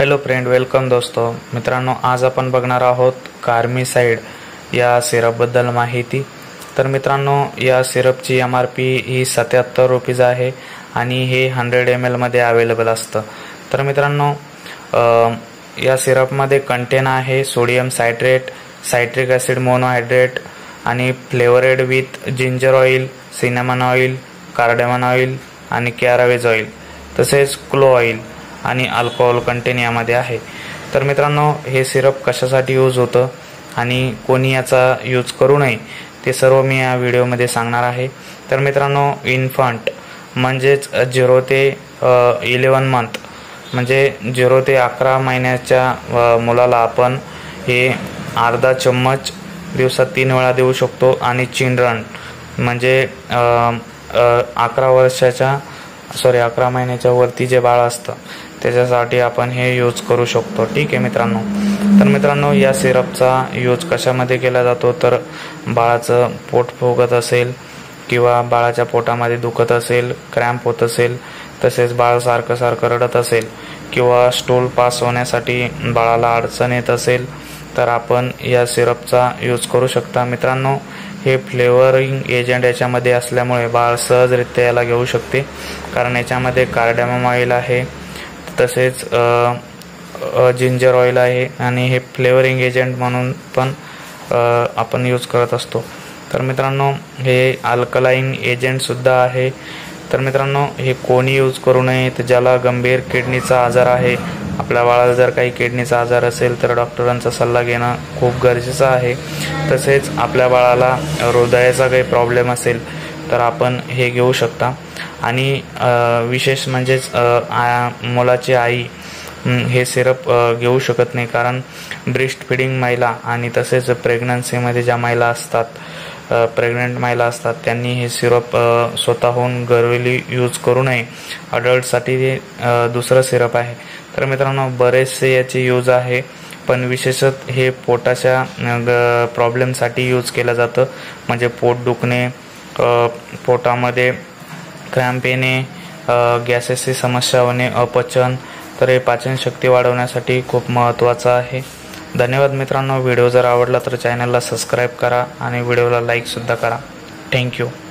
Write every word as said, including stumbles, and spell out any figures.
Hello friend, welcome दोस्तों. मित्रांनो, आज आपण बघणार आहोत कार्मीसाइड या सिरपबद्दल माहिती. तर मित्रांनो, या सिरपची एम आर पी ही सत्याहत्तर रुपीज आहे आणि हे हंड्रेड एम एलमध्ये अवेलेबल असतं. तर मित्रांनो, या सिरपमध्ये कंटेन आहे sodium citrate, citric acid monohydrate आणि flavoured with ginger oil, cinnamon oil, cardamom oil आणि कॅरावेज ऑइल, तसेच क्लो ऑइल आणि अल्कोहोल कंटेन यामध्ये आहे. तर मित्रांनो, हे सिरप कशासाठी यूज होतं आणि कोणी याचा यूज करू नये ते सर्व मी या व्हिडिओमध्ये सांगणार आहे. तर मित्रांनो, इन्फंट म्हणजेच झिरो ते इलेवन मंथ म्हणजे झिरो ते अकरा महिन्याच्या मुलाला आपण हे अर्धा चम्मच दिवसात तीन वेळा देऊ शकतो. आणि चिल्ड्रन म्हणजे अकरा वर्षाच्या सॉरी अकरा महिन्याच्या वरती जे बाळ असतं त्याच्यासाठी आपण हे यूज करू शकतो. ठीक आहे मित्रांनो. तर मित्रांनो, या सिरपचा यूज कशामध्ये केला जातो, तर बाळाचं पोट फुगत असेल किंवा बाळाच्या पोटामध्ये दुखत असेल, क्रॅम्प होत असेल, तसेच बाळ सारखं सारखं रडत असेल किंवा स्टूल पास होण्यासाठी बाळाला अडचण येत असेल तर आपण या सिरपचा यूज करू शकता. मित्रांनो, हे फ्लेवरिंग एजंट याच्यामध्ये असल्यामुळे बाळ सहजरित्या याला घेऊ शकते, कारण याच्यामध्ये कार्डेमम ऑइल आहे, तसेच जिंजर ऑइल आहे आणि हे फ्लेवरिंग एजंट म्हणून पण आपण यूज करत असतो. तर मित्रांनो, हे अल्कलाइन एजंट सुद्धा आहे. तर मित्रांनो, हे कोणी यूज करू नये, तर ज्याला गंभीर किडनीचा आजार आहे, आपल्या बाळाला जर काही किडनीचा आजार असेल तर डॉक्टरांचा सल्ला घेणं खूप गरजेचं आहे. तसेच आपल्या बाळाला हृदयाचा काही प्रॉब्लेम असेल तर आपण हे घेऊ शकता. आणि विशेष म्हणजेच मुलाची आई हे सिरप घेऊ शकत नाही, कारण ब्रेस्ट फिडिंग महिला आणि तसेच प्रेग्नन्सीमध्ये ज्या महिला असतात, प्रेग्नंट महिला असतात, त्यांनी हे सिरप स्वतःहून घरगुती यूज करू नये. अडल्टसाठी हे दुसरं सिरप आहे. तर मित्रांनो, बरेचसे याचे यूज आहे, पण विशेषतः हे पोटाच्या प्रॉब्लेमसाठी यूज केलं जातं. म्हणजे पोट दुखणे, पोटामध्ये क्रॅम्प येणे, गॅसेसची समस्या होणे, अपचन, तर हे पाचनशक्ती वाढवण्यासाठी खूप महत्त्वाचं आहे. धन्यवाद मित्रांनो. व्हिडिओ जर आवडला तर चॅनलला सबस्क्राईब करा आणि व्हिडिओला लाईक सुद्धा करा. थँक्यू.